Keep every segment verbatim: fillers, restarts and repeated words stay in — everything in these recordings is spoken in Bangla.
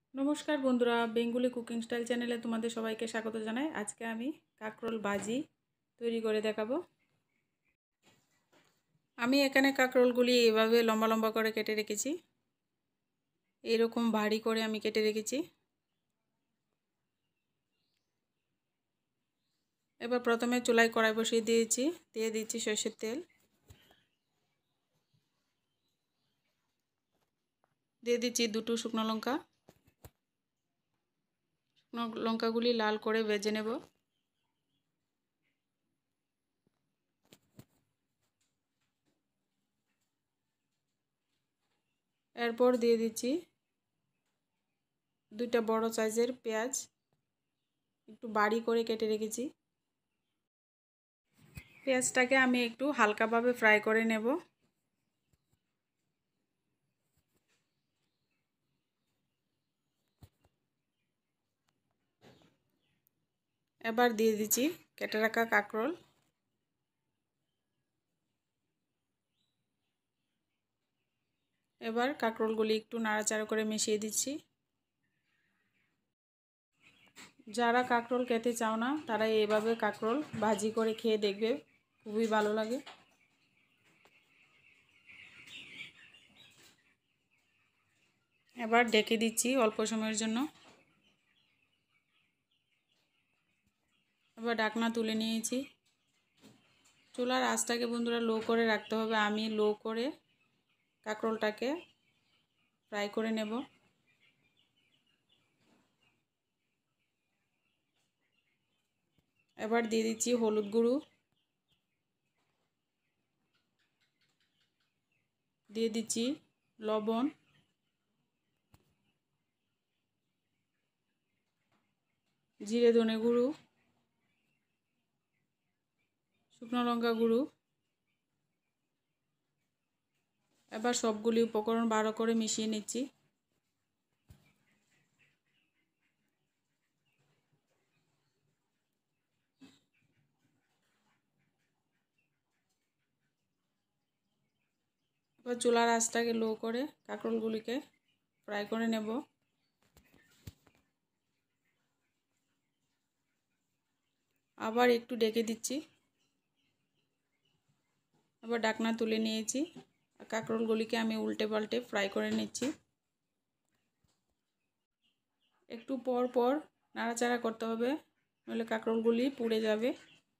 नमस्कार बंधुरा बेंगली कुकिंग स्टाइल चैनेले तुम्हारे सबाइके स्वागत जानाई। आज के आमी काकरोल भाजी तैरी करे देखाबो। आमी एखाने काकरोलगुली एभाবে लम्बा लम्बा करे केटे रेखेছি, एरकम भारी करे आमी केटे रेखेছি। एबार प्रथमे चुलाय कड़ाई बसिए दिएছি, दिए दिচ্ছি সরষের तेल, দিয়ে দিচ্ছি দুটো শুকনো লঙ্কা। শুকনো লঙ্কাগুলি লাল করে ভেজে নেব। এরপর দিয়ে দিচ্ছি দুইটা বড় সাইজের পেঁয়াজ, একটু বাড়ি করে কেটে রেখেছি। পেঁয়াজটাকে আমি একটু হালকাভাবে ফ্রাই করে নেব। এবার দিয়ে দিচ্ছি কেটে রাখা কাঁকরোল। এবার কাঁকরোলগুলি একটু নাড়াচাড়া করে মিশিয়ে দিচ্ছি। যারা কাঁকরোল খেতে চাও না তারা এইভাবে কাঁকরোল ভাজি করে খেয়ে দেখবে, খুবই ভালো লাগে। এবার ঢেকে দিচ্ছি অল্প সময়ের জন্য। এবার ঢাকনা তুলে নিয়েছি। চুলার আঁচটাকে বন্ধুরা লো করে রাখতে হবে। আমি লো করে কাঁকরোলটাকে ফ্রাই করে নেব। এবার দিয়ে দিচ্ছি হলুদ গুঁড়ো, দিয়ে দিচ্ছি লবণ, জিরে ধনে গুঁড়ো, শুকনো লঙ্কা গুঁড়ো। এবার সবগুলি উপকরণ ভালো করে মিশিয়ে নিচ্ছি। এবার চুলার আঁচটাকে লো করে কাঁকরোলগুলিকে ফ্রাই করে নেব। আবার একটু ঢেকে দিচ্ছি। আবার ঢাকনা তুলে নিয়েছি। কাঁকরোলগুলিকে আমি উল্টে পাল্টে ফ্রাই করে নিচ্ছি। একটু পর পর নাড়াচাড়া করতে হবে, নইলে কাঁকরোলগুলি পুড়ে যাবে।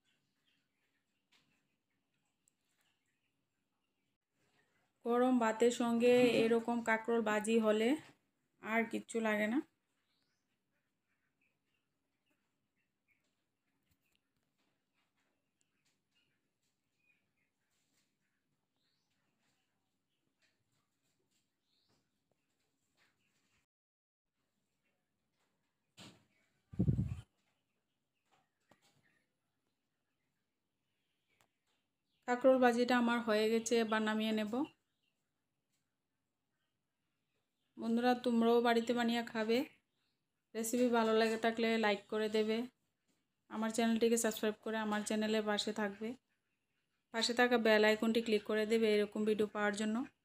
গরম ভাতের সঙ্গে এরকম কাঁকরোল ভাজি হলে আর কিচ্ছু লাগে না। কাঁকরোল ভাজিটা আমার হয়ে গেছে, এবার নামিয়ে নেব। বন্ধুরা তোমরাও বাড়িতে বানিয়ে খাবে। রেসিপি ভালো লাগে থাকলে লাইক করে দেবে। আমার চ্যানেলটিকে সাবস্ক্রাইব করে আমার চ্যানেলের পাশে থাকবে। পাশে থাকা বেল আইকনটি ক্লিক করে দেবে এরকম ভিডিও পাওয়ার জন্য।